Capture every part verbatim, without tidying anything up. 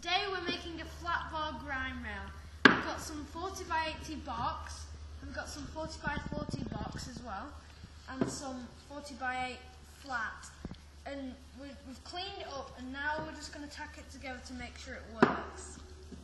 Today we're making a flat bar grind rail. We've got some forty by eighty box, we've got some forty by forty box as well, and some forty by eight flat. And we've, we've cleaned it up, and now we're just going to tack it together to make sure it works.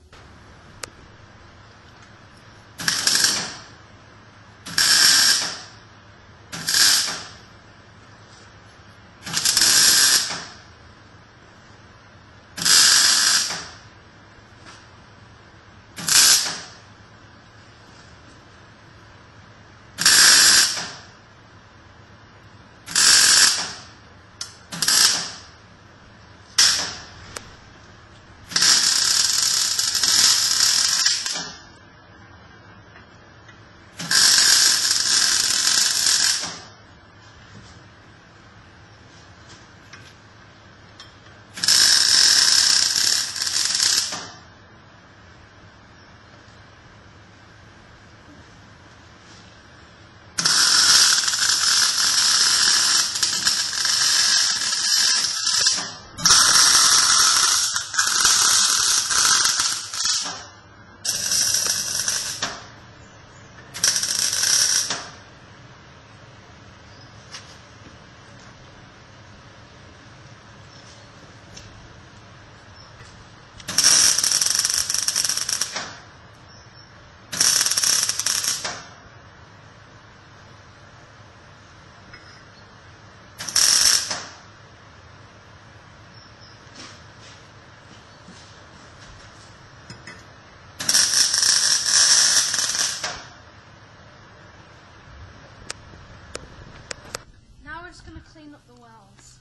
We're just going to clean up the wells.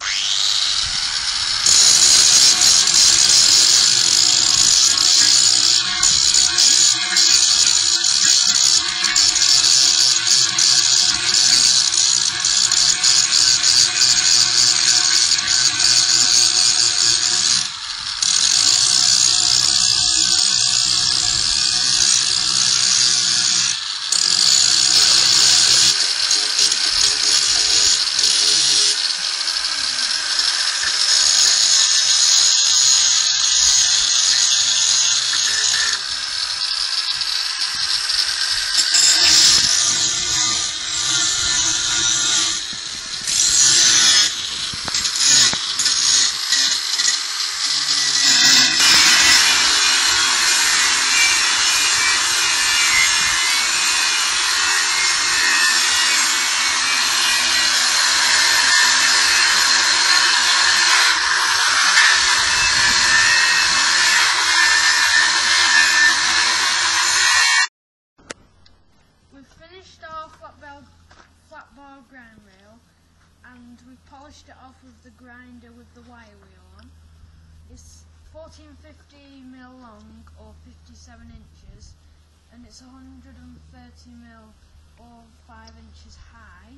Flat bar grind rail, and we've polished it off with the grinder with the wire wheel on. It's fourteen fifty mil long or fifty-seven inches, and it's one hundred thirty mil or five inches high,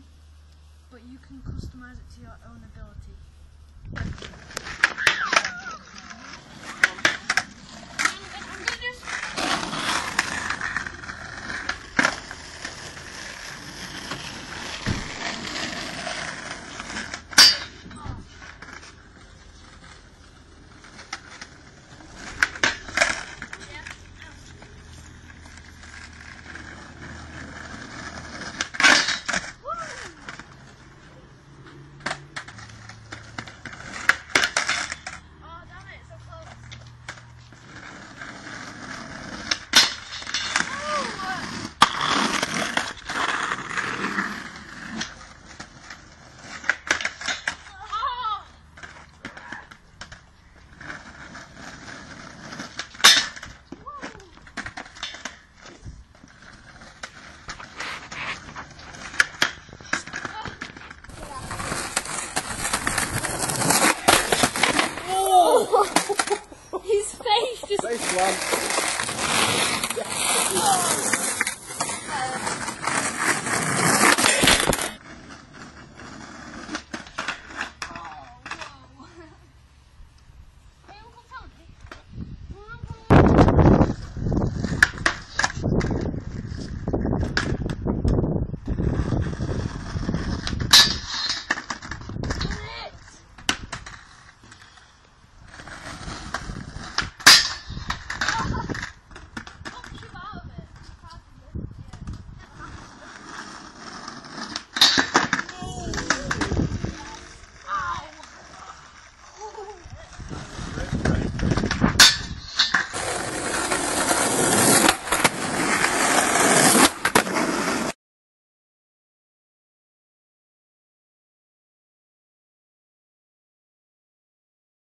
but you can customize it to your own ability. Face one.